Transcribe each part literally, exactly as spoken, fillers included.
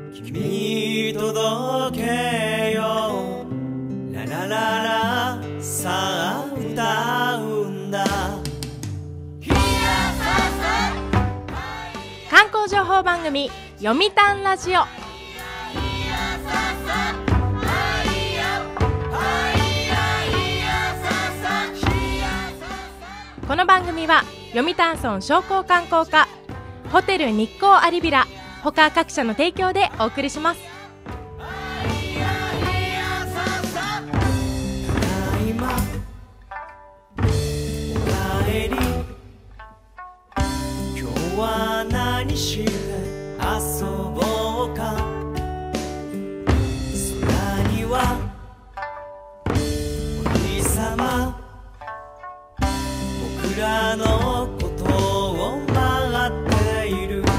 君に届けようララララさあ歌うんだ。 観光情報番組読谷ラジオ。この番組は読谷村商工観光課、ホテル日光アリビラ他各社の提供でお送りします。 今日は何して遊ぼうか。空にはお日様、僕らのことを待っている。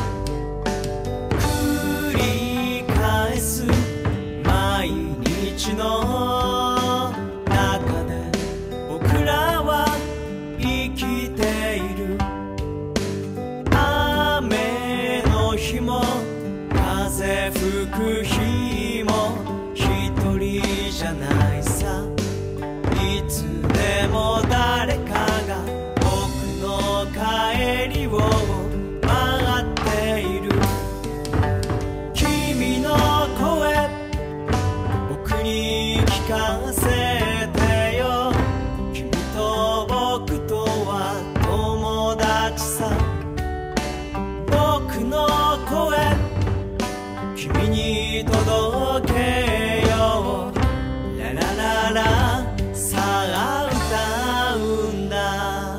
繰り返す毎日の中で僕らは生きている。雨の日も風吹く日も一人じゃないさ。いつでも誰かが僕の帰りを待っている。君の声僕に聞かせてよ。君と僕とは友達さ。僕の声君に届けようララララさあ歌うんだ。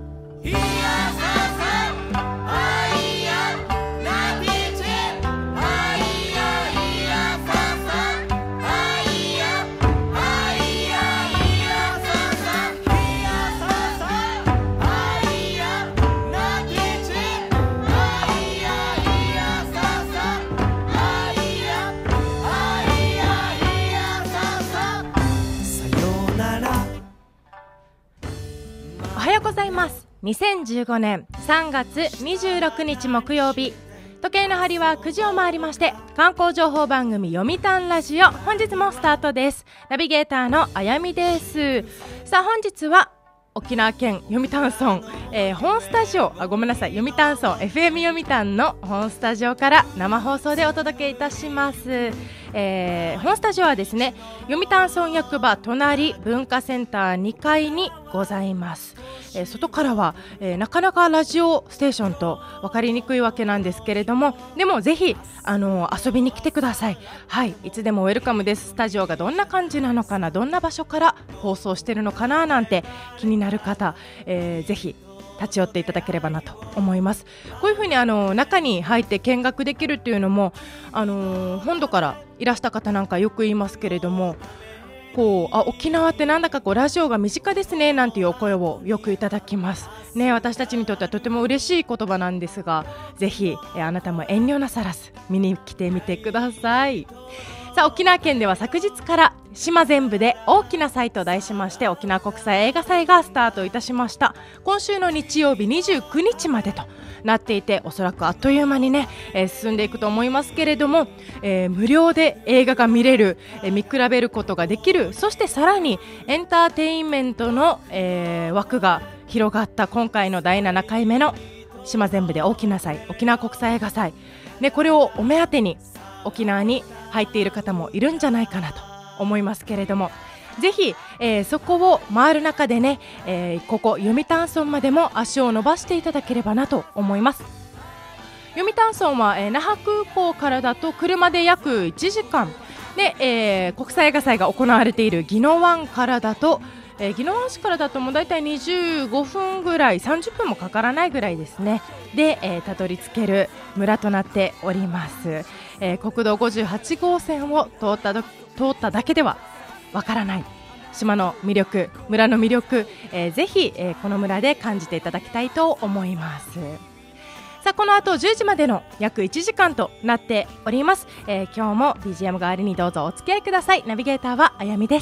おはようございます。にせんじゅうごねんさんがつにじゅうろくにち木曜日、時計の針はくじを回りまして、観光情報番組読谷ラジオ、本日もスタートです。ナビゲーターのあやみです。さあ本日は沖縄県読谷村、えー、本スタジオあごめんなさい読谷村 エフエム 読谷の本スタジオから生放送でお届けいたします。えー、本スタジオはですね、読谷村役場隣文化センターにかいにございます。えー、外からは、えー、なかなかラジオステーションと分かりにくいわけなんですけれども、でもぜひ、あのー、遊びに来てください。はい、いつでもウェルカムです。スタジオがどんな感じなのかな、どんな場所から放送してるのかななんて気になる方、えー、ぜひ立ち寄っていただければなと思います。こういうふうにあの中に入って見学できるっていうのも、あのー、本土からいらした方なんかよく言いますけれども、こうあ沖縄ってなんだかこうラジオが身近ですねなんていうお声をよくいただきますね。私たちにとってはとても嬉しい言葉なんですが、ぜひえあなたも遠慮なさらず見に来てみてください。さあ沖縄県では昨日から島全部で大きな祭と題しまして、沖縄国際映画祭がスタートいたしました。今週の日曜日にじゅうくにちまでとなっていて、おそらくあっという間にね、えー、進んでいくと思いますけれども、えー、無料で映画が見れる、えー、見比べることができる、そしてさらにエンターテインメントの、えー、枠が広がった今回のだいななかいめの島全部で大きな祭、沖縄国際映画祭、ね、これをお目当てに沖縄に入っている方もいるんじゃないかなと思いますけれども、ぜひ、えー、そこを回る中でね、えー、ここ読谷村までも足を伸ばしていただければなと思います。読谷村は、えー、那覇空港からだと車で約いちじかんで、えー、国際映画祭が行われている宜野湾からだと、えー、宜野湾市からだともうだいたいにじゅうごふんぐらい、さんじゅっぷんもかからないぐらいですねで、えー、たどり着ける村となっております。えー、国道ごじゅうはちごうせんを通ったど通っただけではわからない島の魅力、村の魅力、えー、ぜひ、えー、この村で感じていただきたいと思います。さあこの後じゅうじまでの約いちじかんとなっております。えー、今日も ビージーエム 代わりにどうぞお付き合いください。ナビゲーターはあやみです。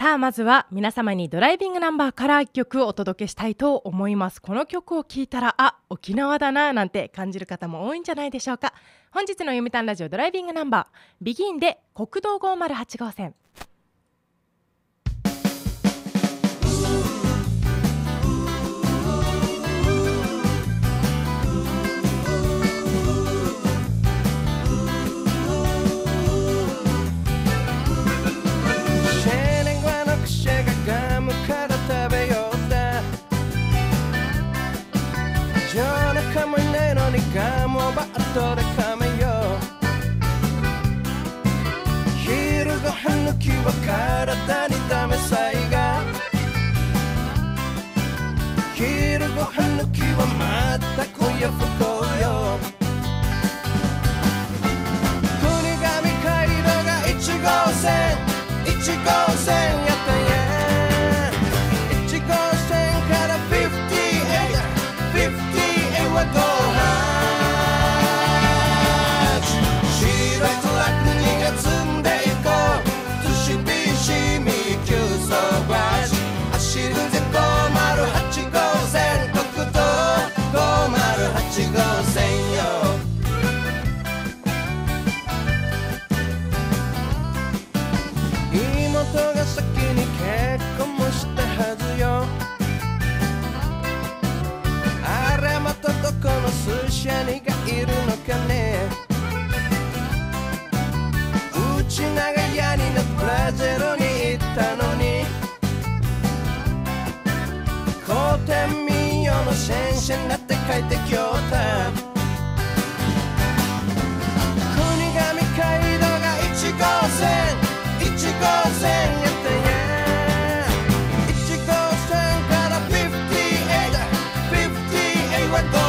さあまずは皆様にドライビングナンバーからいっきょくお届けしたいと思います。この曲を聴いたらあ、沖縄だななんて感じる方も多いんじゃないでしょうか。本日の読谷ラジオドライビングナンバービギンで国道ごーまるはち号線。 ガムをバットで噛めよ昼ご飯抜きは体にダメさいが昼ご飯抜きはまた今夜不幸よ国神街道がいち号線いち号線やったんやいち号線からごじゅうはちごじゅうはちはご飯妹が先に結婚もしたはずよあれまたどこの寿司屋にがいるのかねうち長屋にのブラジルに行ったのにコーテン民謡の戦車になって帰ってきよった国神街道がいち号線いち号線やったんやいち号線からごじゅうはちごじゅうはちはご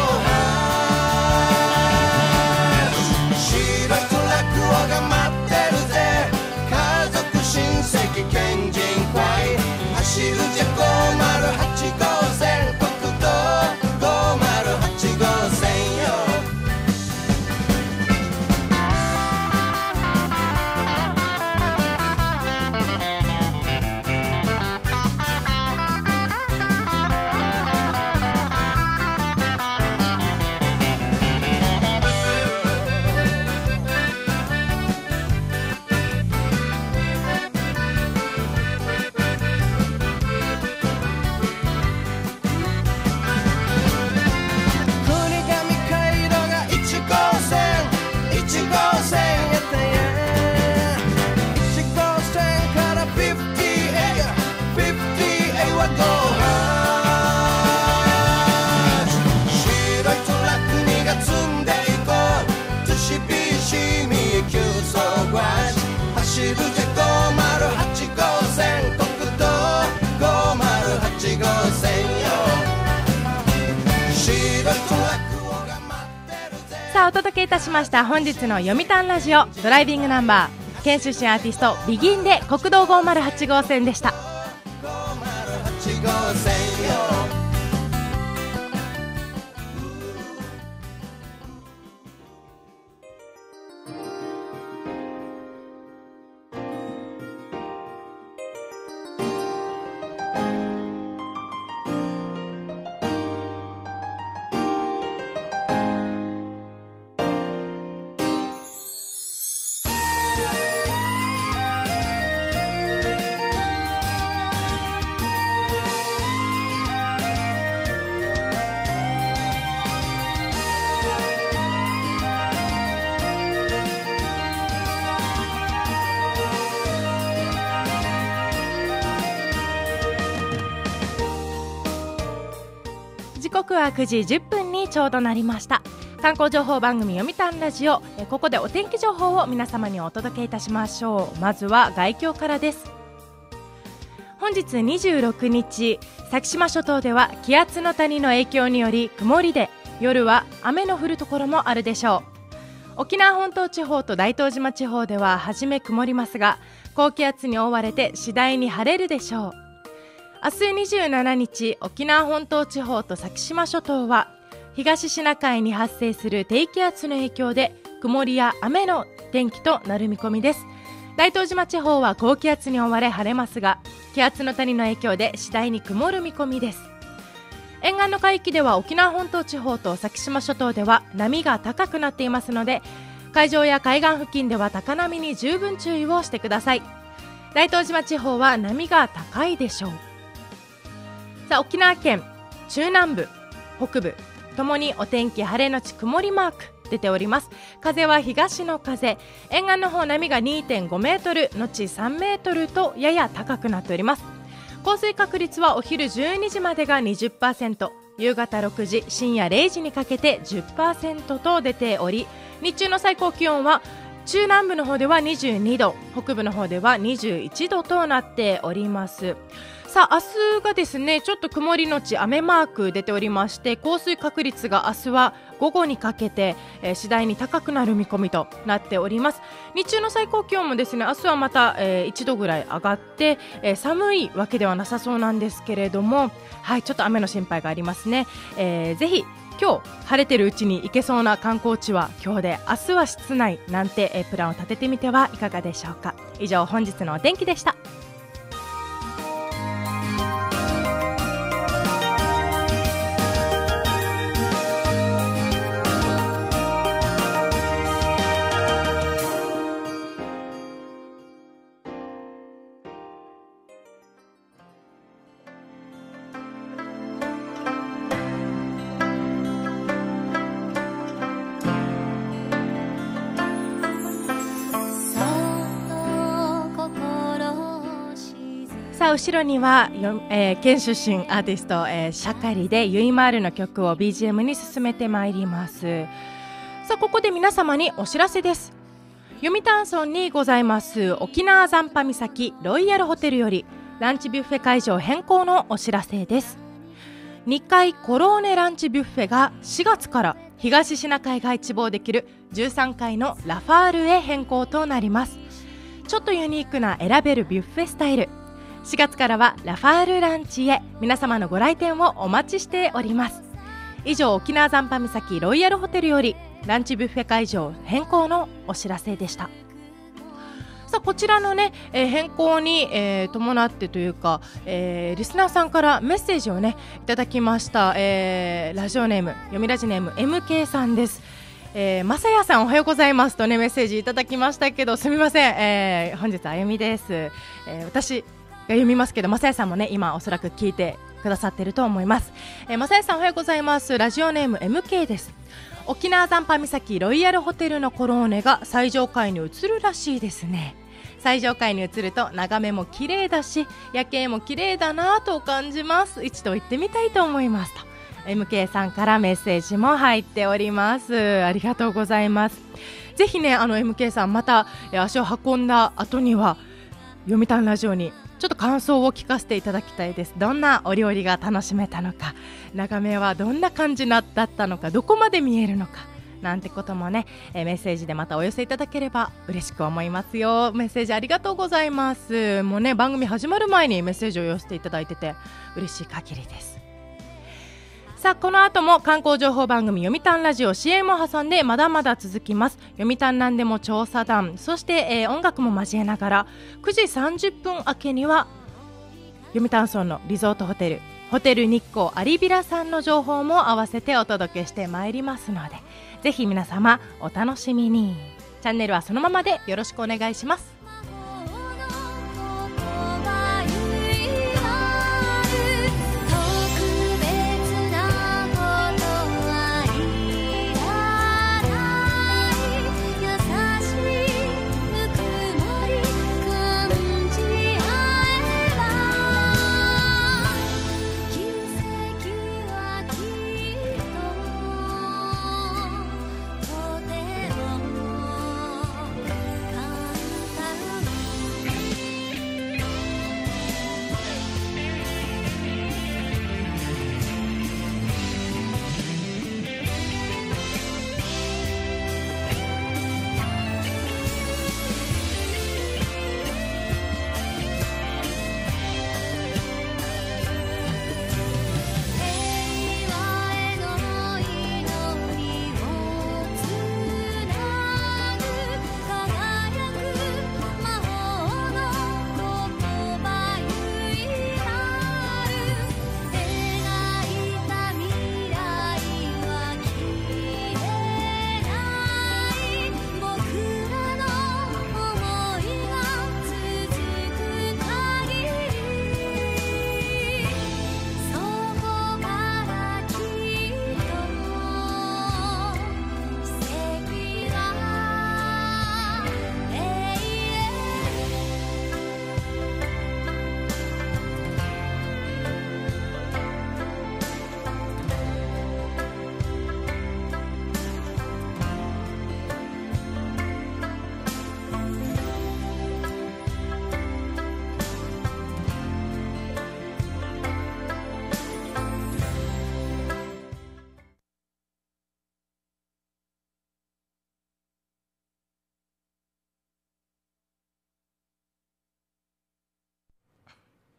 飯白いトラックをが待ってるぜ家族親戚県人会走るじゃごーまるはち号線国道ごーまるはち号線よさあお届けいたしました本日の読谷ラジオドライビングナンバー県出身アーティストビギンで国道ごーまるはち号線でした。時刻はくじじゅっぷんにちょうどなりました。観光情報番組読谷ラジオ、ここでお天気情報を皆様にお届けいたしましょう。まずは外況からです。本日にじゅうろくにち先島諸島では気圧の谷の影響により曇りで夜は雨の降るところもあるでしょう。沖縄本島地方と大東島地方では初め曇りますが高気圧に覆われて次第に晴れるでしょう。明日にじゅうしちにち沖縄本島地方と先島諸島は東シナ海に発生する低気圧の影響で曇りや雨の天気となる見込みです。大東島地方は高気圧に覆われ晴れますが気圧の谷の影響で次第に曇る見込みです。沿岸の海域では沖縄本島地方と先島諸島では波が高くなっていますので、海上や海岸付近では高波に十分注意をしてください。大東島地方は波が高いでしょう。さあ、沖縄県中南部、北部ともにお天気晴れのち曇りマーク出ております。風は東の風、沿岸の方波が にてんごメートルのちさんメートルとやや高くなっております。降水確率はお昼じゅうにじまでが にじゅっパーセント、 夕方ろくじ、深夜れいじにかけて じゅっパーセント と出ており、日中の最高気温は中南部の方ではにじゅうにど、北部の方ではにじゅういちどとなっております。さあ、明日がですね、ちょっと曇りのち雨マーク出ておりまして、降水確率が明日は午後にかけて、えー、次第に高くなる見込みとなっております。日中の最高気温もですね、明日はまた、えー、いちどぐらい上がって、えー、寒いわけではなさそうなんですけれども、はい、ちょっと雨の心配がありますね。えー、ぜひ今日晴れてるうちに行けそうな観光地は今日で、明日は室内なんて、えー、プランを立ててみてはいかがでしょうか。以上、本日のお天気でした。さあ、後ろには、えー、県出身アーティスト、えー、シャカリでユイマールの曲を ビージーエム に進めてまいります。さあ、ここで皆様にお知らせです。読谷村にございます沖縄残波岬ロイヤルホテルよりランチビュッフェ会場変更のお知らせです。にかいコローネランチビュッフェがしがつから東シナ海が一望できるじゅうさんがいのラファールへ変更となります。ちょっとユニークな選べるビュッフェスタイル、しがつからはラファールランチへ皆様のご来店をお待ちしております。以上、沖縄残波岬ロイヤルホテルよりランチビュッフェ会場変更のお知らせでした。さあ、こちらのね、えー、変更に、えー、伴ってというか、えー、リスナーさんからメッセージをねいただきました。えー、ラジオネーム、読みラジネーム エムケー さんです。えー、まさやさんおはようございますとねメッセージいただきましたけど、すみません、えー、本日あゆみです。えー、私読みますけど、まさやさんもね今おそらく聞いてくださってると思います。えー、まさやさんおはようございます。ラジオネーム エムケー です。沖縄残波岬ロイヤルホテルのコローネが最上階に移るらしいですね。最上階に移ると眺めも綺麗だし夜景も綺麗だなと感じます。一度行ってみたいと思いますと エムケー さんからメッセージも入っております。ありがとうございます。ぜひね、あの エムケー さんまた足を運んだ後には読谷ラジオにちょっと感想を聞かせていただきたいです。どんなお料理が楽しめたのか、眺めはどんな感じだったのか、どこまで見えるのかなんてこともね、えー、メッセージでまたお寄せいただければ嬉しく思いますよ。メッセージありがとうございます。もうね、番組始まる前にメッセージを寄せていただいてて嬉しい限りです。さあ、この後も観光情報番組読谷ラジオ シーエム を挟んでまだまだ続きます。読谷なんでも調査団、そして、えー、音楽も交えながらくじさんじゅっぷん明けには読谷村のリゾートホテルホテル日光アリビラさんの情報も合わせてお届けしてまいりますので、ぜひ皆様お楽しみに。チャンネルはそのままでよろしくお願いします。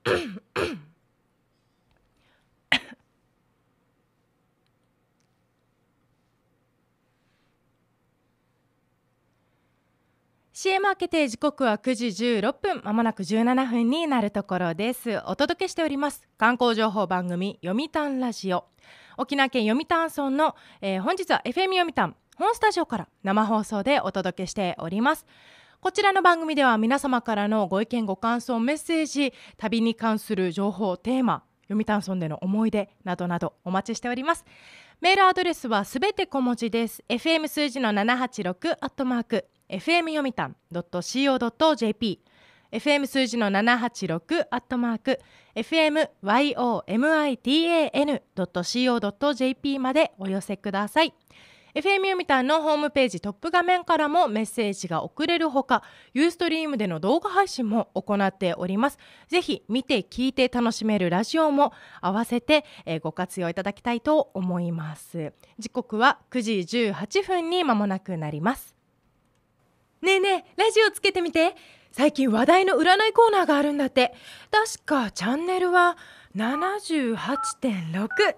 シーエム 明けて時刻はくじじゅうろっぷん、まもなくじゅうななふんになるところです。お届けしております観光情報番組読谷ラジオ、沖縄県読谷村の、えー、本日は エフエム 読谷本スタジオから生放送でお届けしております。こちらの番組では皆様からのご意見ご感想メッセージ、旅に関する情報テーマ、読谷村での思い出などなどお待ちしております。メールアドレスはすべて小文字です。 エフエム 数字のななはちろくアットマーク エフエム 読谷 ドット シーオー ドット ジェーピー エフエム 数字のななはちろくアットマーク エフエム ワイオーエムアイティーエーエヌ ドット シーオー ドット ジェーピー までお寄せください。 エフエム 読谷のホームページトップ画面からもメッセージが送れるほか、ユーストリームでの動画配信も行っております。ぜひ見て聞いて楽しめるラジオも合わせて、えー、ご活用いただきたいと思います。時刻はくじじゅうはっぷんに間もなくなります。ねえねえ、ラジオつけてみて。最近話題の占いコーナーがあるんだって。確かチャンネルは ななじゅうはちてんろく。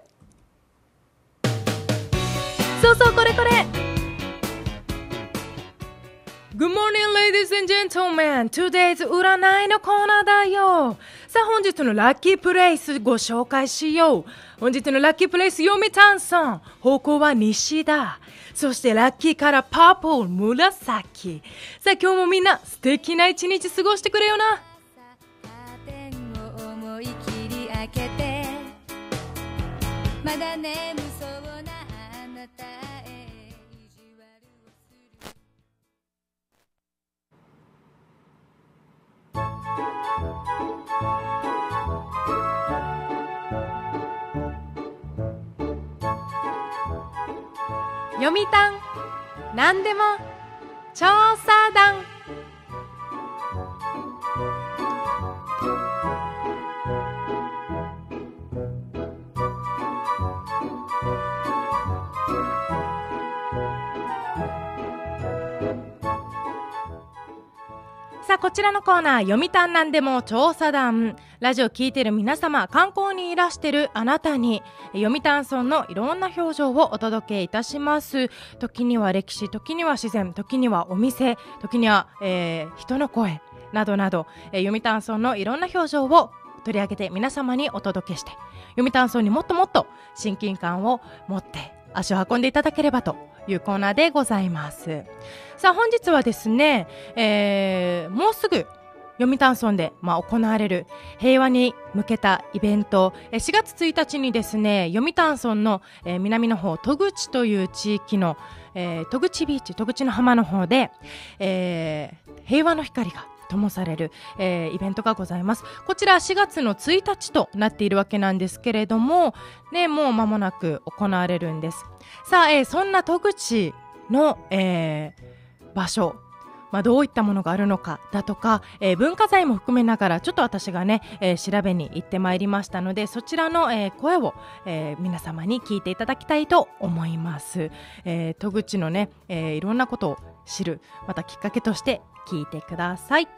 そうそう、これこれ。 Good morning ladies and gentlemen, today's 占いのコーナーだよ。さあ本日のラッキープレイスご紹介しよう。本日のラッキープレイス読谷村、方向は西だ。そしてラッキーカラーパープル、紫。さあ今日もみんな素敵な一日過ごしてくれよな。 カーテンを思い切り開けて、まだ眠そうなあなたへ意地悪をする。 読谷なんでも調査団。さあこちらのコーナー、読谷なんでも調査団。ラジオ聞いてる皆様、観光にいらしてるあなたに、読谷村のいろんな表情をお届けいたします。時には歴史、時には自然、時にはお店、時には、えー、人の声などなど、えー、読谷村のいろんな表情を取り上げて皆様にお届けして、読谷村にもっともっと親近感を持って足を運んでいただければというコーナーでございます。さあ本日はですね、えー、もうすぐ読谷村で、まあ、行われる平和に向けたイベント、しがつついたちにですね、読谷村の、えー、南の方戸口という地域の、えー、戸口ビーチ、戸口の浜の方で、えー、平和の光が灯される、えー、イベントがございます。こちらしがつのついたちとなっているわけなんですけれども、ね、もう間もなく行われるんです。さあ、えー、そんな戸口の、えー、場所、まあ、どういったものがあるのかだとか、えー、文化財も含めながらちょっと私がね、えー、調べに行ってまいりましたので、そちらの、えー、声を、えー、皆様に聞いていただきたいと思います。えー、戸口のね、えー、いろんなことを知る、またきっかけとして聞いてください。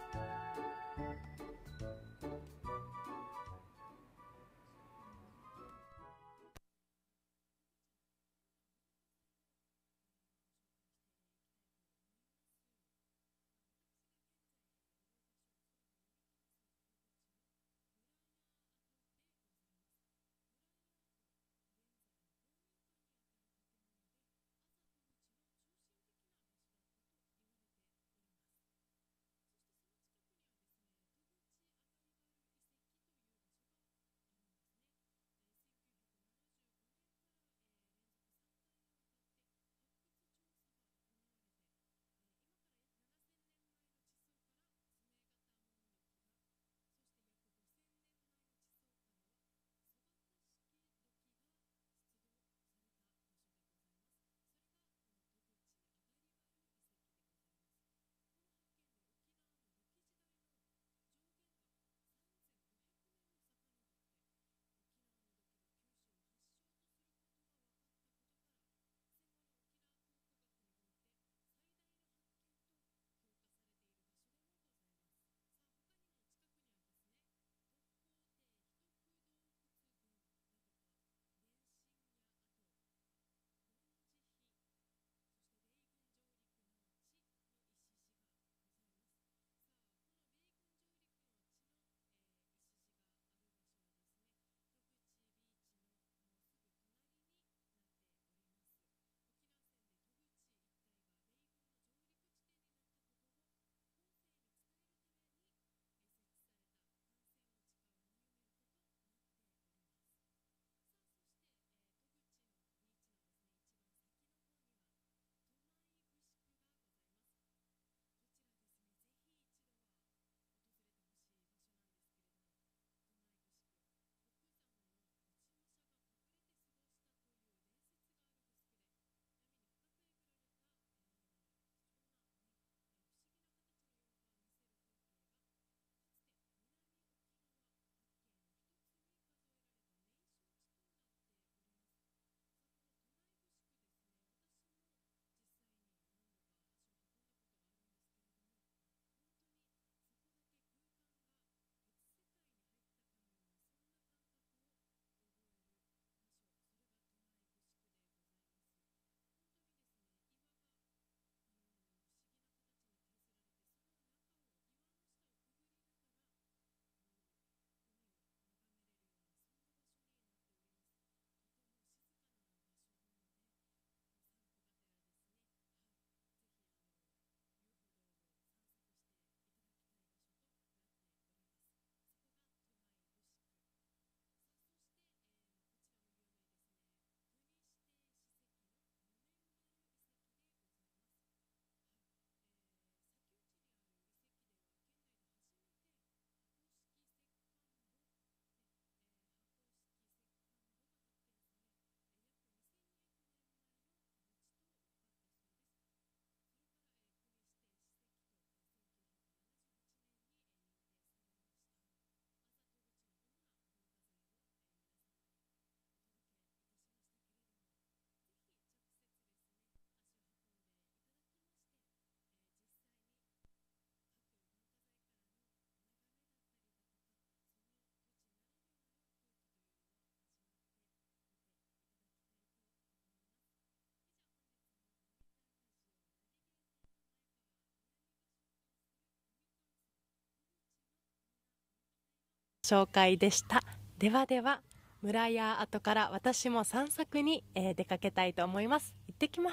紹介でした。ではでは村や後から私も散策に、えー、出かけたいと思います。行ってきます。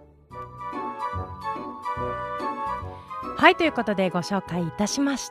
はい、ということでご紹介いたしました。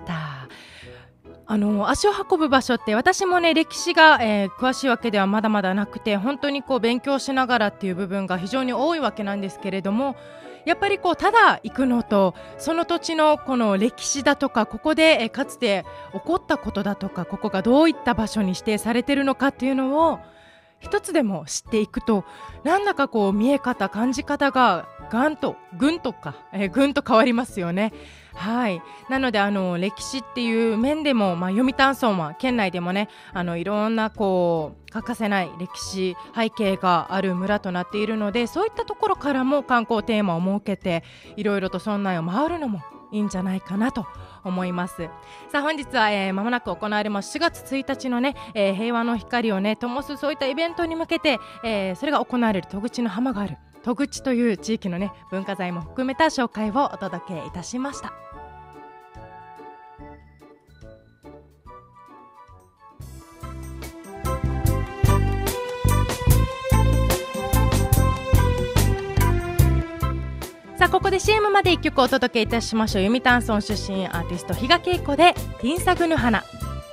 あの足を運ぶ場所って私もね歴史が、えー、詳しいわけではまだまだなくて、本当にこう勉強しながらっていう部分が非常に多いわけなんですけれども、やっぱりこうただ行くのとその土地のこの歴史だとか、ここで、えー、かつて起こったことだとか、ここがどういった場所に指定されているのかっていうのを一つでも知っていくと、なんだかこう見え方感じ方がガンとぐんとか、えー、ぐんと変わりますよね。はい、なのであの歴史っていう面でも、まあ、読谷村は県内でもね、あのいろんなこう欠かせない歴史背景がある村となっているので、そういったところからも観光テーマを設けていろいろと村内を回るのもいいんじゃないかなと思います。さあ本日は、えー、間もなく行われますしがつついたちのね、えー、平和の光をね灯すそういったイベントに向けて、えー、それが行われる戸口の浜がある戸口という地域のね文化財も含めた紹介をお届けいたしました。さあここで シーエム までいっきょくお届けいたしましょう。読谷村出身アーティスト比嘉恵子でティンサグヌ花。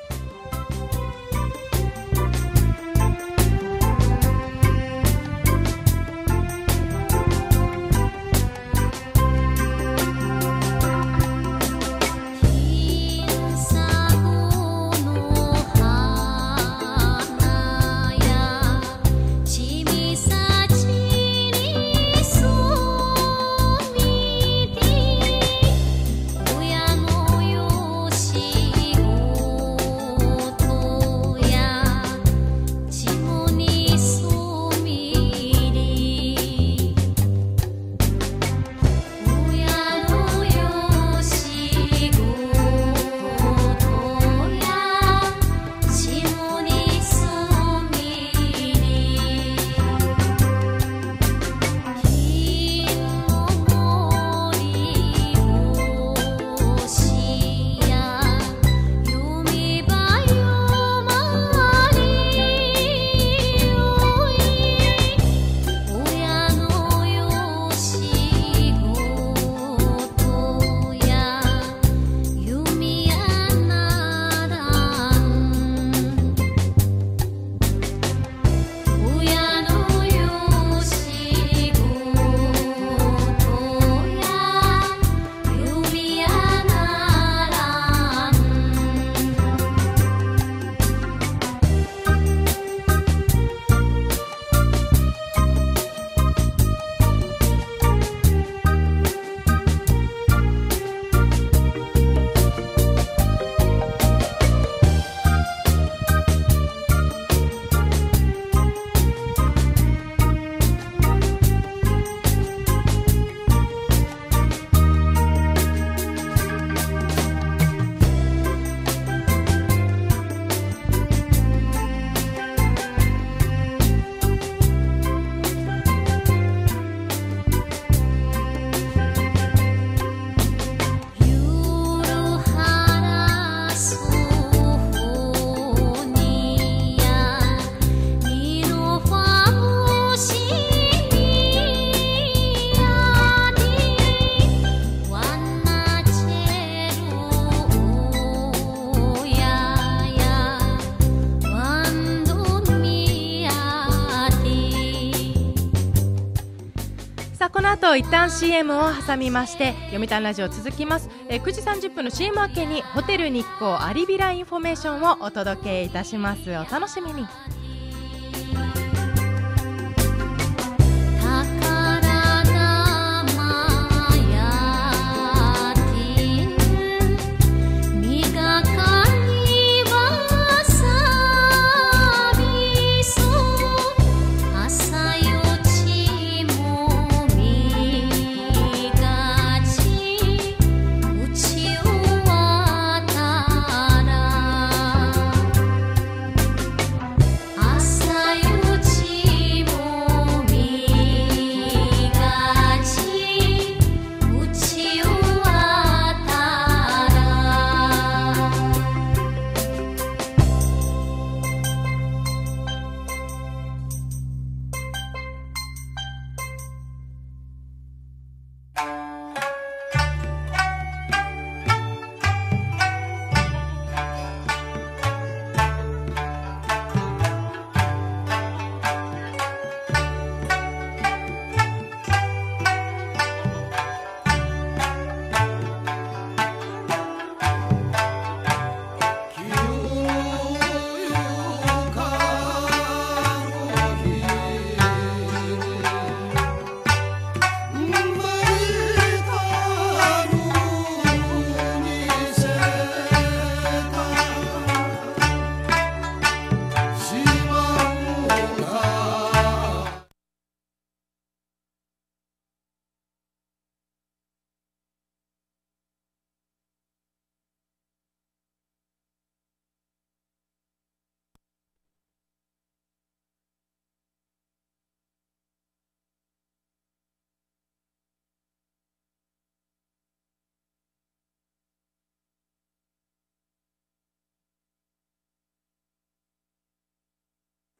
この後一旦 シーエム を挟みまして読谷ラジオ続きます。えー、くじさんじゅっぷんの シーエム 明けにホテル日光アリビラインフォメーションをお届けいたします。お楽しみに。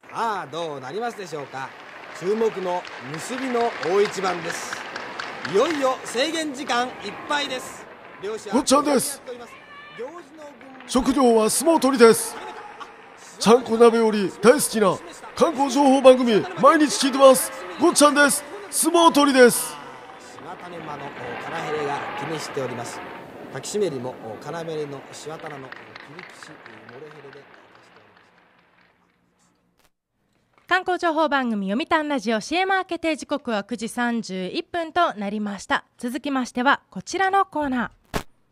さあどうなりますでしょうか。注目の結びの大一番です。いよいよ制限時間いっぱいです。 ごっちゃんです。職業は相撲取りです。ちゃんこ鍋より大好きな観光情報番組毎日聞いてます。ごっちゃんです。相撲取りです。 島種間のカラヘレが気にしております。滝しめりもカラメレのシワタナの切り口モレヘレで観光情報番組読谷ラジオ シーエム 明けて時刻はくじさんじゅういっぷんとなりました。続きましてはこちらのコーナー。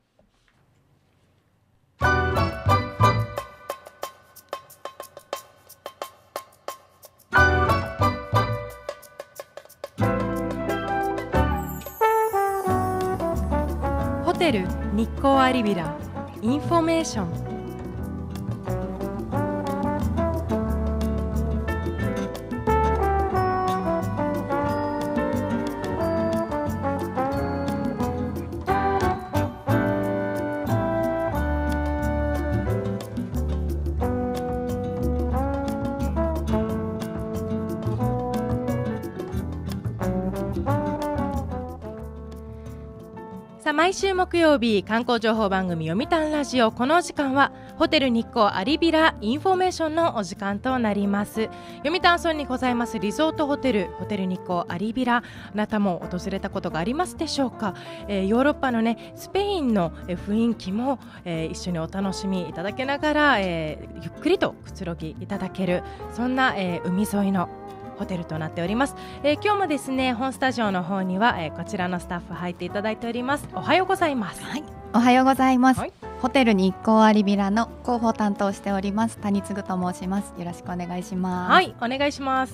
ホテル日光有ビラインフォメーション。毎週木曜日観光情報番組読谷ラジオ、この時間はホテル日光有ビラインフォメーションのお時間となります。読谷村にございますリゾートホテルホテル日光有ビラ、あなたも訪れたことがありますでしょうか。えー、ヨーロッパのねスペインの雰囲気も、えー、一緒にお楽しみいただけながら、えー、ゆっくりとくつろぎいただける、そんな、えー、海沿いのホテルとなっております。えー、今日もですね本スタジオの方には、えー、こちらのスタッフ入っていただいております。おはようございます。 はい、おはようございます。はい、ホテル日光有ビラの広報担当しております谷嗣と申します。よろしくお願いします。 はい、お願いします。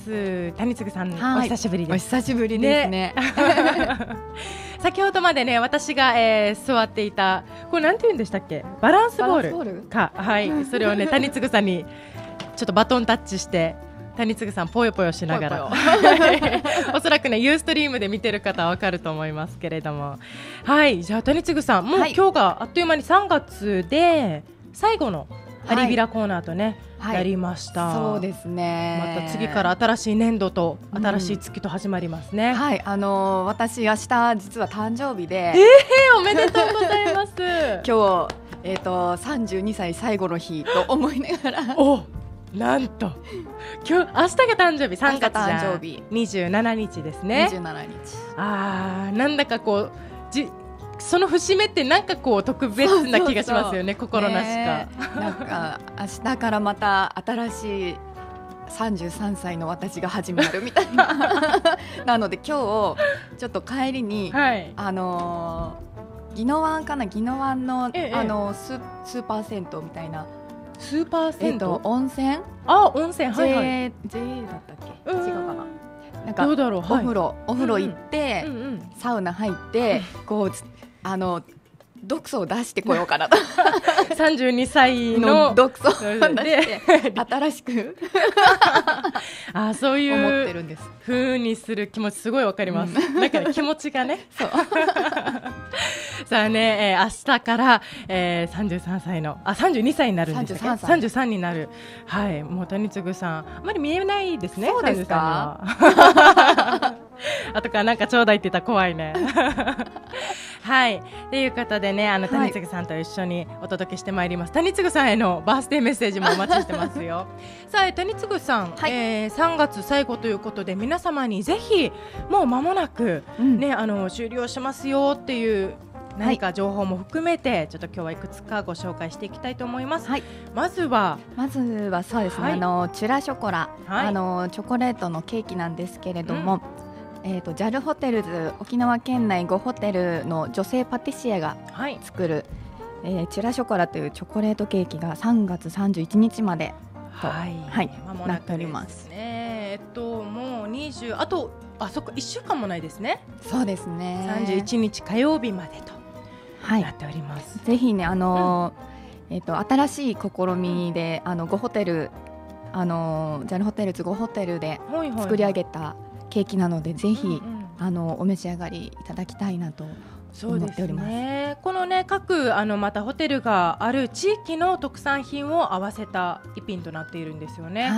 谷嗣さん、お久しぶりです。 お久しぶりですね。ね先ほどまでね私が、えー、座っていたこれなんて言うんでしたっけ、バランスボールか、ールはい、それをね谷嗣さんにちょっとバトンタッチして谷嗣さんぽよぽよしながらぽよぽよおそらくねユーストリームで見てる方はわかると思いますけれども、はい、じゃあ谷嗣さんもう、はい、今日があっという間にさんがつで最後の有ビラコーナーとね、はい、やりました。 そうですね。 また次から新しい年度と新しい月と始まりますね。 うん、はい、あのー、私明日実は誕生日で、 えー、おめでとうございます。 今日、えーと、さんじゅうにさい最後の日と思いながらおなんと今日明日が誕生日、さんがつじゃん、誕生日にじゅうしちにちですね。 にじゅうしちにち。 あー、なんだかこうじその節目ってなんかこう特別な気がしますよね。そうそうそう、心なしか、 ね、なんか明日からまた新しいさんじゅうさんさいの私が始まるみたいななので今日ちょっと帰りに、はい、あのー、宜野湾かな、宜野湾の、ええ、あのー、ス, スーパー銭湯みたいなスーパー銭湯、えっと、 温泉、 あ、温泉、はいはい、 J、ジェー だったっけ、違うかな、なんかどうだろう、 お風呂、はい、お風呂行って、うんうん、サウナ入って、うん、こうあの毒素を出してこようかなとさんじゅうにさいの毒素を出して新しくあ、そういう思ってるんです。 風にする気持ちすごいわかります。うん、なんか、ね、気持ちがねそうさあね、えー、明日から、えー、さんじゅうさんさいのあさんじゅうにさいになるんですね。さんじゅうさんになる、はい、もう谷嗣さんあまり見えないですね。 そうですかあとからなんかちょうだいって言ったら怖いねはいということでね、あの谷嗣さんと一緒にお届けしてまいります。谷嗣さんへのバースデーメッセージもお待ちしてますよさあ谷嗣さん、はい、えー、さんがつ最後ということで皆様にぜひもう間もなく、うんね、あの終了しますよっていう何か情報も含めて、はい、ちょっと今日はいくつかご紹介していきたいと思います。はい、まずはまずはそうですね、はい、あのチュラショコラ、はい、あのチョコレートのケーキなんですけれども、うん、えー、と ジャル ホテルズ沖縄県内ごホテルの女性パティシエが作る、はい、えー、チュラショコラというチョコレートケーキがさんがつさんじゅういちにちまでと、はい、はい、間もなくなっております。 えっともうにじゅうあとあそっかいっしゅうかんもないですね。 そうですね。 さんじゅういちにち火曜日までと、はい、なっております。 ぜひね、あのーうん、えー、と新しい試みであのごホテル、あのー、ジャルホテルズごホテルで作り上げたケーキなので、ぜひ、うんうん、あのお召し上がりいただきたいなと思っております。 そうですね、このね各あのまたホテルがある地域の特産品を合わせた一品となっているんですよね。はい、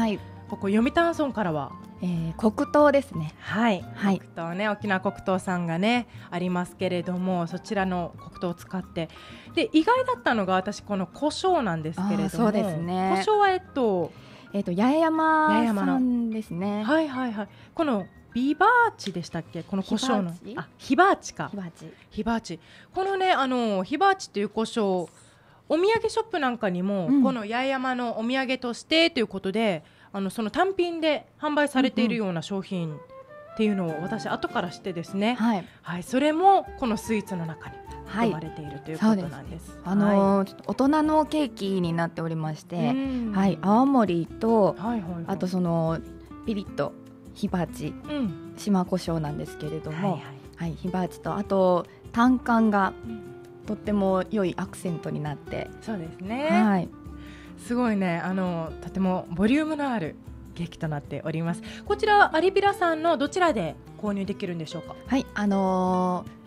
ここ読谷村からは、 えー、黒糖ですね。 はい、 はい、 黒糖ね、沖縄黒糖さんがねありますけれども、そちらの黒糖を使って、で意外だったのが私この胡椒なんですけれども、 そうですね、 胡椒はえっとえっと八重山さんですね。 はいはいはい。このビバーチでしたっけ、この胡椒の、あ、ヒバーチか、 ヒバーチ、 ヒバーチ、このね、あのヒバーチっていう胡椒、お土産ショップなんかにも、うん、この八重山のお土産としてということで、あのその単品で販売されているような商品っていうのを私後から知ってですね、はい、はい、それもこのスイーツの中に含まれているということなんです。 はい、あのー、大人のケーキになっておりまして、はい、青森と、はいはいはい、あとそのピリッとヒバーチ、うん、島胡椒なんですけれども、はいはいはい、ヒバーチとあと単管がとっても良いアクセントになって、 そうですね、 はい、 すごいね、あのとてもボリュームのあるケーキとなっております。こちらアリビラさんのどちらで購入できるんでしょうか。 はい、あのー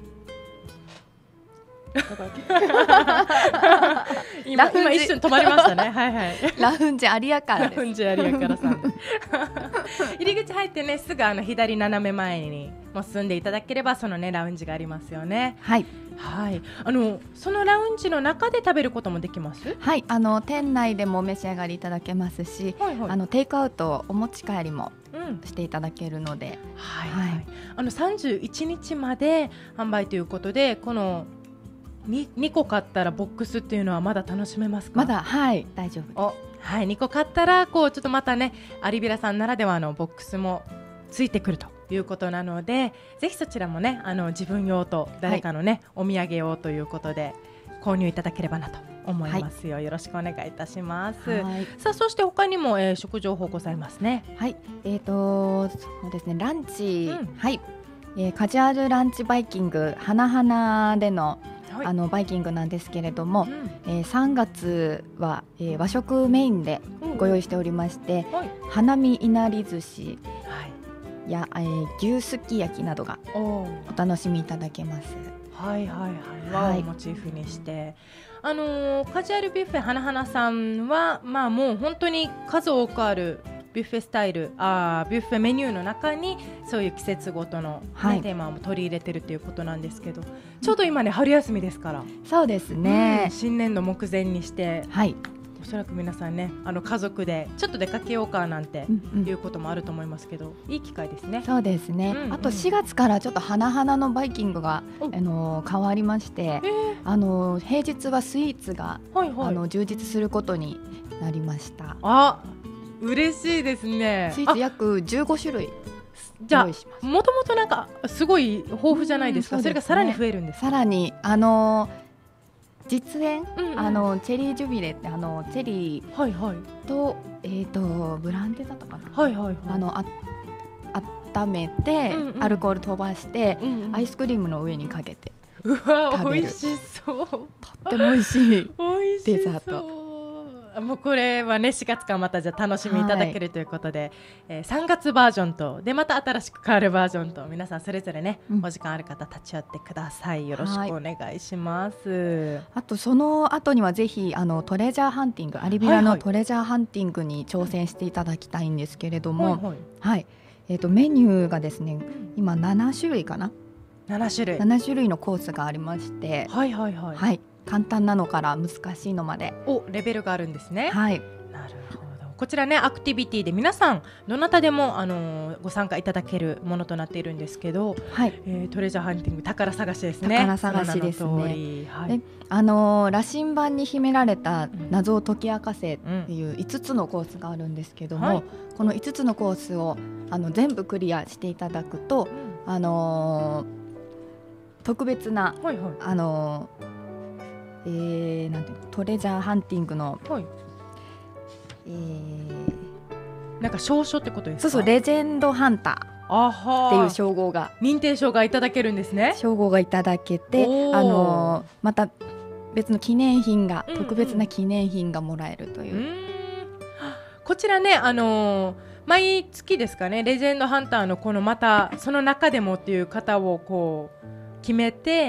今, 今一瞬止まりましたね。はいはい。 ラウンジ有明からです。 ラウンジ有明からさんです。入り口入ってね、すぐあの左斜め前にもう進んでいただければそのねラウンジがありますよね。 はいはい。あのそのラウンジの中で食べることもできます。 はい、あの店内でもお召し上がりいただけますし、はいはい、あのテイクアウトお持ち帰りもしていただけるので、 うん、はい、はいはい、あのさんじゅういちにちまで販売ということで、このに, にこ買ったらボックスっていうのはまだ楽しめますか。 まだ、はい大丈夫です。 はい、にこ買ったらこうちょっとまたねアリビラさんならではのボックスもついてくるということなので、ぜひそちらもねあの自分用と誰かのね、はい、お土産用ということで購入いただければなと思いますよ、はい、よろしくお願いいたします。はい、さあそして他にも、えー、食情報ございますね。 はい、えーとそうですね、ランチ、うん、はい、えー、カジュアルランチバイキング花々でのあのバイキングなんですけれども、うん、えー、さんがつは、えー、和食メインでご用意しておりまして、うん、はい、花見いなり寿司や、はい、えー、牛すき焼きなどがお楽しみいただけます。 はいはいはい、和をモチーフにして、はい、あのー、カジュアルビュッフェ花々さんは、まあ、もう本当に数多くあるビュッフェスタイル、あビュッフェメニューの中にそういう季節ごとの、ね、はい、テーマを取り入れてるということなんですけど、ちょうど今ね春休みですから。 そうですね、 うん、新年度目前にして、 はい、 おそらく皆さんねあの家族でちょっと出かけようかなんていうこともあると思いますけど、うんうん、いい機会ですね。 そうですね、うんうん、あとしがつからちょっと花々のバイキングが、あのー、変わりまして、あのー、平日はスイーツが、はいはい、あの充実することになりました。 あ、嬉しいですね。 スイーツ約じゅうごしゅるいじゃあもともとなんかすごい豊富じゃないですか。 そ, す、ね、それがさらに増えるんですか。 さらにあの実演、うんうん、あのチェリージュビレってあのチェリーと、はいはい、えー、とブランデーだったかな、はいはいはい、あのあ温めて、うんうん、アルコール飛ばして、うんうん、アイスクリームの上にかけてうわ美味しそう。とっても美味しいデザート。 もうこれはねしがつからまたじゃ楽しみいただけるということで、はい、えー、さんがつバージョンとでまた新しく変わるバージョンと皆さんそれぞれね、うん、お時間ある方立ち寄ってください。よろしくお願いします。はい、 あとその後にはぜひあのトレジャーハンティング、アリビラのトレジャーハンティングに挑戦していただきたいんですけれども、はいはいはい、えー、とメニューがですね今ななしゅるいかな、 ななしゅるいななしゅるいのコースがありまして、 はいはいはい、 はい、簡単なのから難しいのまでおレベルがあるんですね。 はい、 なるほど。こちらねアクティビティで皆さんどなたでも、あのー、ご参加いただけるものとなっているんですけど、はい、えー、トレジャーハンティング宝探しですね。 宝探しですね。はい、で、あのー、羅針盤に秘められた謎を解き明かせっていういつつのコースがあるんですけども、うん、はい、このいつつのコースをあの全部クリアしていただくと、うん、あのー、特別な、はいはい、あのーえー、なんていうのトレジャーハンティングの、はい、えー、なんか証書ってことですか。 そうそう、レジェンドハンターっていう称号が認定証がいただけるんですね。 称号がいただけて、あのー、また別の記念品が、うんうん、特別な記念品がもらえるという、うん、 こちらね、あのー、毎月ですかねレジェンドハンターのこのまたその中でもっていう方をこう決めて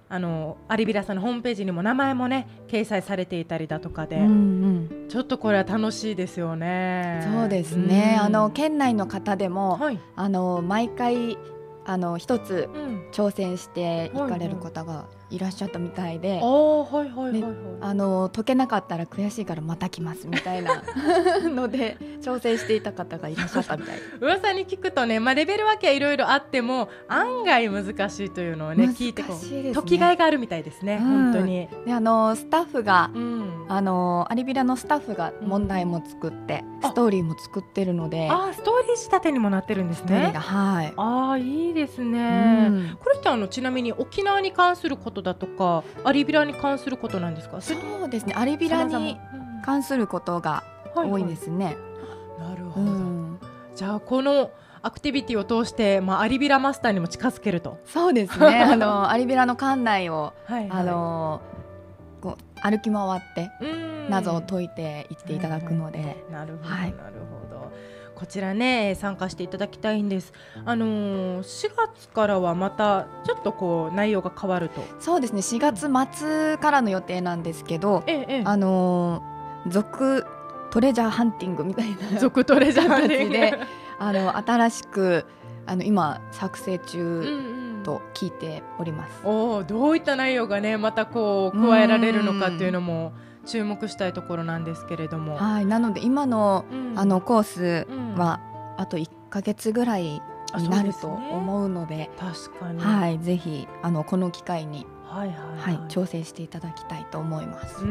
あのアリビラさんのホームページにも名前もね掲載されていたりだとかで、 うんうん、 ちょっとこれは楽しいですよね。 そうですね、 うん、 あの県内の方でも、 はい、 あの毎回あの一つ挑戦していかれる方がいらっしゃったみたいで、あの解けなかったら悔しいからまた来ますみたいなので挑戦していた方がいらっしゃったみたい噂に聞くとね、まあ、レベル分けはいろいろあっても案外難しいというのをね聞いてこう時がいがあるみたいですね、うん、本当に。 であのスタッフが、うん、あのアリビラのスタッフが問題も作って、うん、ストーリーも作ってるので、 ああストーリー仕立てにもなってるんですね。 はい、 ああいいですね、うん、これってあのちなみに沖縄に関することだとかアリビラに関することなんですか？ そうですね、アリビラに関することが多いですね。 はいはい、なるほど、うん、じゃあこのアクティビティを通して、まあ、アリビラマスターにも近づけると。 そうですねあのアリビラの館内をはい、はい、あのこう歩き回って謎を解いていっていただくので、はいはい、 なるほど、はい、なるほど。こちらね参加していただきたいんです。あのー、しがつからはまたちょっとこう内容が変わると。 そうですね、しがつ末からの予定なんですけど、ええ、あのー、続トレジャーハンティングみたいな続トレジャーハンティングであの新しくあの今作成中と聞いております。 うんうん、おどういった内容がねまたこう加えられるのかっていうのも注目したいところなんですけれども、 はい、なので今の、うん、あのコースはあといっかげつぐらいになると思うので、 ね、確かに、 はい、ぜひあのこの機会に、 はいはいはいはい、調整していただきたいと思います。 うん、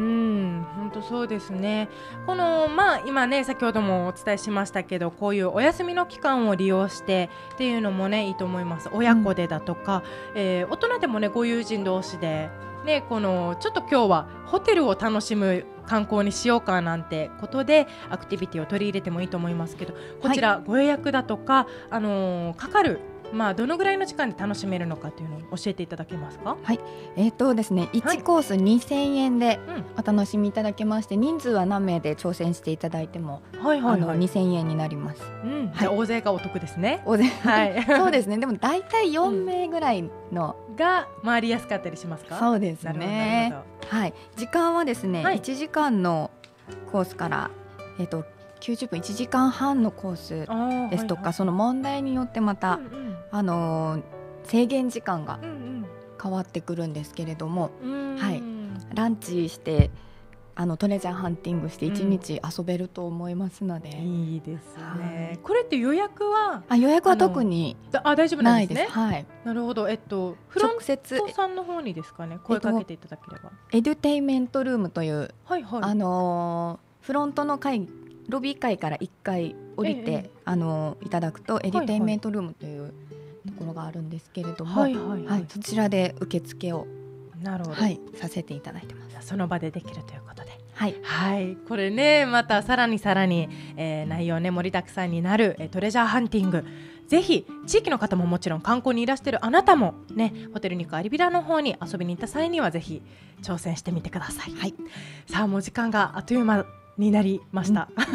本当そうですね。この、まあ、今ね先ほどもお伝えしましたけどこういうお休みの期間を利用してっていうのもねいいと思います。親子でだとか、うんえー、大人でもねご友人同士でね、このちょっと今日はホテルを楽しむ観光にしようかなんてことでアクティビティを取り入れてもいいと思いますけど、こちら、はい、ご予約だとか、あのー、かかる、まあ、どのぐらいの時間で楽しめるのかというのを教えていただけますか？ はい、えーとですね、いちコースにせんえんでお楽しみいただけまして、うん、人数は何名で挑戦していただいても、はいはいはい、あのにせんえんになります。 うんはい、じゃあ大勢がお得ですね。 大勢、はい、そうですね。でもだいたいよんめいぐらいの、 うん、が回りやすかったりしますか？ そうですね。はい、時間はですね、はい、いちじかんのコースから、えーときゅうじゅっぷんいちじかんはんのコースですとか、はいはい、その問題によってまた、うんうんあのー、制限時間が変わってくるんですけれども、うんうんはい、ランチしてあのトレジャーハンティングしていちにち遊べると思いますので、うん、 いいですね、はい、これって予約はあ予約は特にあ大丈夫なんですね。 はい、 なるほど。えっとフロントさんの方にですかね声かけていただければ、 エデュテイメントルームという、 はいはい、 あのー、フロントの階ロビー階からいっかい降りて、ええ、あのいただくとエデュテイメントルームというところがあるんですけれども、はいはいはいはい、そちらで受付をなるほど、 はい、させていただいてます。 その場でできるということで、 はいはい、これねまたさらにさらに、えー、内容ね盛りだくさんになる、えー、トレジャーハンティング、ぜひ地域の方ももちろん観光にいらしているあなたもねホテルに行くアリビラの方に遊びに行った際にはぜひ挑戦してみてください。はい、さあもう時間があっという間になりました、うん、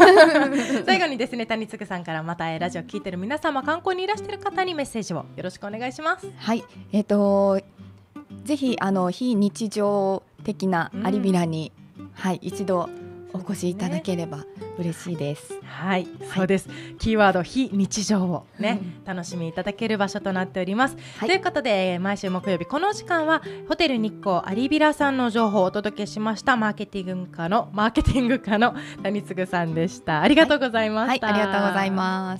最後にですね谷次さんからまたラジオ聞いてる皆様観光にいらしている方にメッセージをよろしくお願いします。 はい、えーとぜひあの非日常的なアリビラに、うんはい、一度お越しいただければ嬉しいです。 はい、はい、そうです。キーワード非日常をね、うん、楽しみいただける場所となっております、はい、ということで毎週木曜日この時間はホテル日光アリビラさんの情報をお届けしましたマーケティング課のマーケティング課の谷次さんでした。ありがとうございました。 はい、はい、ありがとうございます。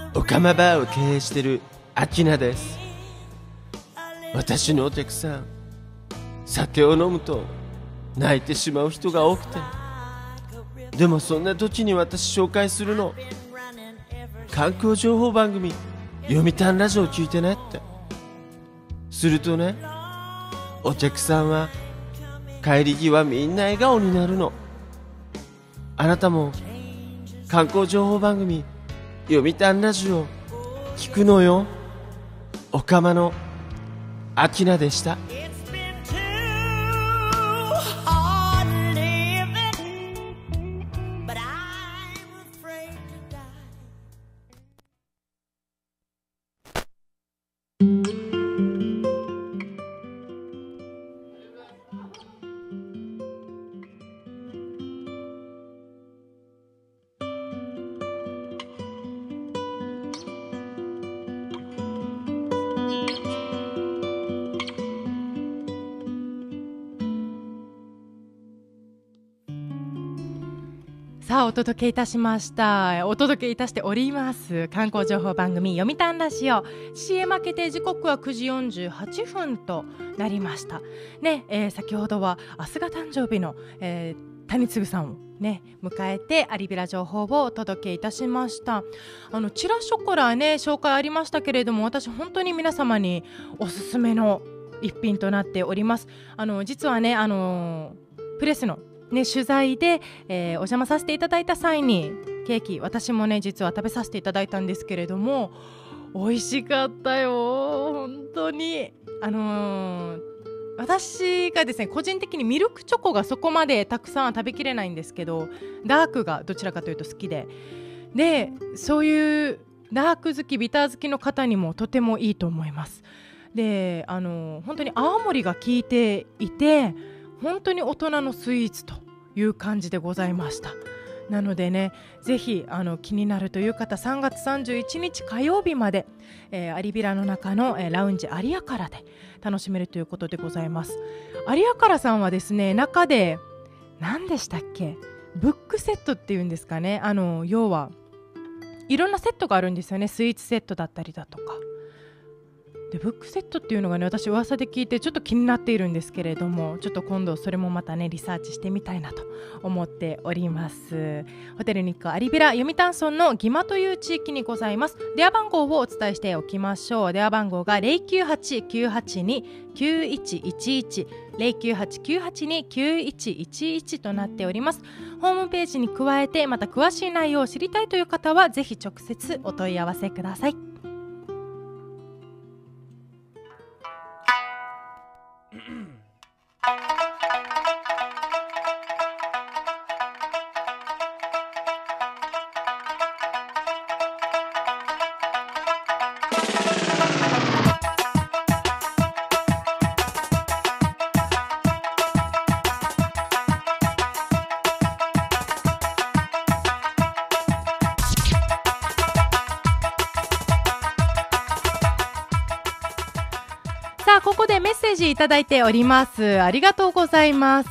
オカマバーを経営しているアキナです。私のお客さん、酒を飲むと泣いてしまう人が多くて、でもそんな時に私紹介するの、観光情報番組読谷ラジオ聞いてねって。するとね、お客さんは帰り際みんな笑顔になるの。あなたも観光情報番組読谷ラジオ聞くのよ。おかまのアキナでした。 さあお届けいたしましたお届けいたしております観光情報番組読谷ラジオ シーエム 明けて時刻はくじよんじゅうはっぷんとなりましたね、えー、先ほどは明日が誕生日の、えー、谷次さんをね迎えてアリビラ情報をお届けいたしました。あのチラショコラね紹介ありましたけれども、私本当に皆様におすすめの一品となっております。あの実はねあのプレスのね、取材で、えー、お邪魔させていただいた際にケーキ私もね実は食べさせていただいたんですけれども、美味しかったよ本当に。あのー、私がですね個人的にミルクチョコがそこまでたくさんは食べきれないんですけど、ダークがどちらかというと好きででそういうダーク好きビター好きの方にもとてもいいと思います。であのー、本当に泡盛が効いていて本当に大人のスイーツという感じでございました。なのでねぜひあの気になるという方さんがつさんじゅういちにち火曜日まで、えー、アリビラの中の、えー、ラウンジアリアカラで楽しめるということでございます。アリアカラさんはですね中で何でしたっけブックセットっていうんですかね、あの要はいろんなセットがあるんですよね。スイーツセットだったりだとかでブックセットっていうのがね私噂で聞いてちょっと気になっているんですけれども、ちょっと今度それもまたねリサーチしてみたいなと思っております。ホテルニックアリビラ読谷村のギマという地域にございます。電話番号をお伝えしておきましょう。電話番号が ゼロきゅうはち きゅうはちに きゅういちいちいち ゼロきゅうはち きゅうはちに きゅういちいちいちとなっております。ホームページに加えてまた詳しい内容を知りたいという方はぜひ直接お問い合わせください。ここでメッセージいただいております。ありがとうございます。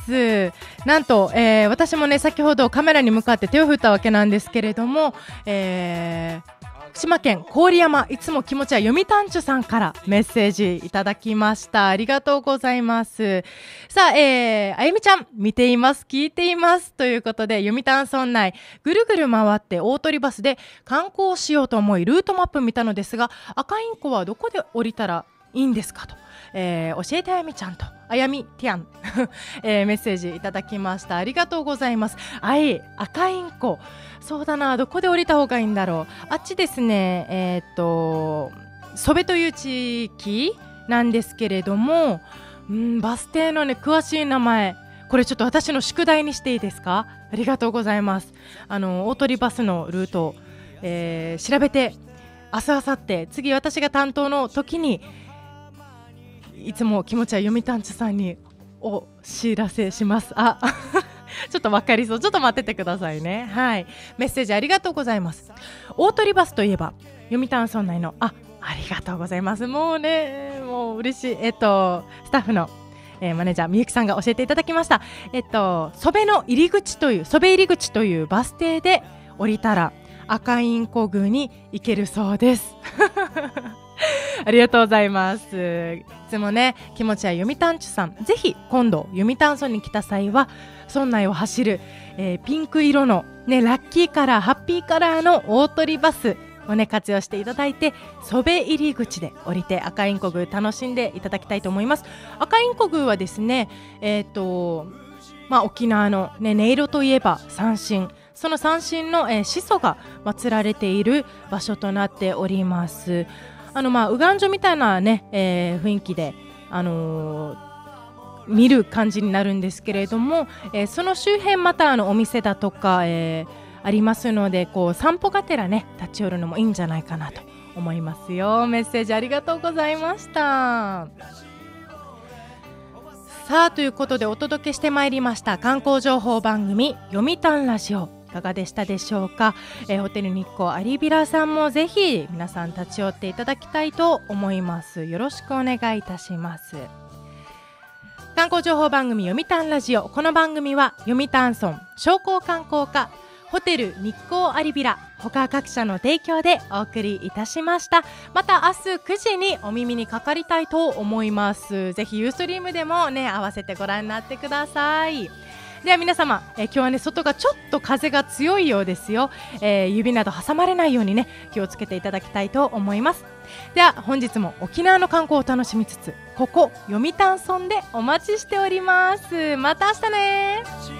なんと、えー、私もね先ほどカメラに向かって手を振ったわけなんですけれども、えー、福島県郡山いつも気持ちは読谷地さんからメッセージいただきました。ありがとうございます。さあ、えー、あゆみちゃん見ています聞いていますということで、読谷村内ぐるぐる回って大鳥バスで観光しようと思いルートマップ見たのですが、赤インコはどこで降りたらいいんですかと、えー、教えてあやみちゃんとあやみティアン、えー、メッセージいただきました。ありがとうございます。はい、赤インコそうだな、どこで降りた方がいいんだろう。あっちですね、えー、っと曽部という地域なんですけれども、うんバス停のね詳しい名前これちょっと私の宿題にしていいですか。ありがとうございます。あの大鳥バスのルートを、えー、調べて明日明後日次私が担当の時にいつも気持ちは読谷地さんにお知らせします。あちょっと分かりそう。ちょっと待っててくださいね。はい、メッセージありがとうございます。大鳥バスといえば読谷村内のあありがとうございます。もうねもう嬉しい。えっとスタッフの、えー、マネージャーみゆきさんが教えていただきました。えっと曽部の入り口という曽部入り口というバス停で降りたら赤インコ宮に行けるそうですありがとうございます。いつもね、気持ちは読谷地さん、ぜひ今度読谷村に来た際は村内を走る、えー、ピンク色の、ね、ラッキーカラー、ハッピーカラーの大鳥バスを、ね、活用していただいて、曽部入り口で降りて赤インコ宮楽しんでいただきたいと思います。赤インコ宮はですね、えーとまあ、沖縄の、ね、音色といえば三線、その三線の、えー、始祖が祀られている場所となっております。あのまあ、右岸所みたいな、ねえー、雰囲気で、あのー、見る感じになるんですけれども、えー、その周辺またあのお店だとか、えー、ありますので、こう散歩がてらね立ち寄るのもいいんじゃないかなと思いますよ。メッセージありがとうございました。さあ、ということでお届けしてまいりました観光情報番組読谷ラジオ、いかがでしたでしょうか。えー、ホテル日光アリビラさんもぜひ皆さん立ち寄っていただきたいと思います。よろしくお願いいたします。観光情報番組読谷ラジオ、この番組は読谷村商工観光課、ホテル日光アリビラ他各社の提供でお送りいたしました。また明日くじにお耳にかかりたいと思います。ぜひユーストリームでもね合わせてご覧になってください。では皆様、えー、今日はね外がちょっと風が強いようですよ。えー、指など挟まれないようにね気をつけていただきたいと思います。では本日も沖縄の観光を楽しみつつ、ここ読谷村でお待ちしております。また明日ね。